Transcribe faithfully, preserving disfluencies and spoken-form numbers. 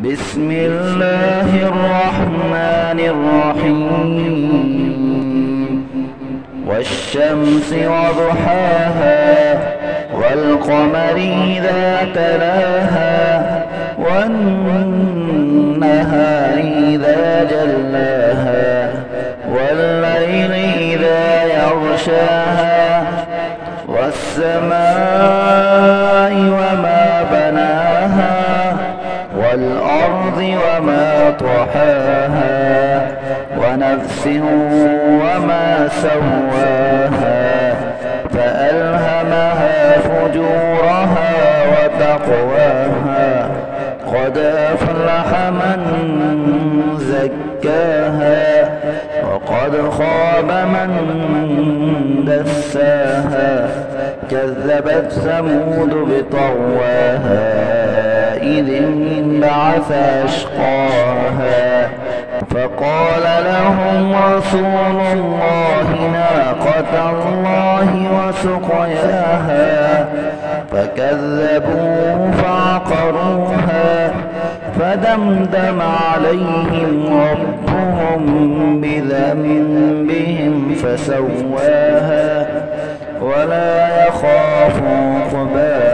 بسم الله الرحمن الرحيم والشمس وضحاها والقمر إذا تلاها والنهار إذا جلاها والليل إذا يغشاها والسماء وما بناها والأرض وما طحاها ونفس وما سواها فألهمها فجورها وتقواها قد أفلح من زكاها وقد خاب من دساها كذبت ثمود بطغواها إذ انبعث أشقاها فقال لهم رسول الله ناقة الله وسقياها فكذبوه فعقروها فدمدم عليهم ربهم بذنبهم فسواها ولا يخاف عقباها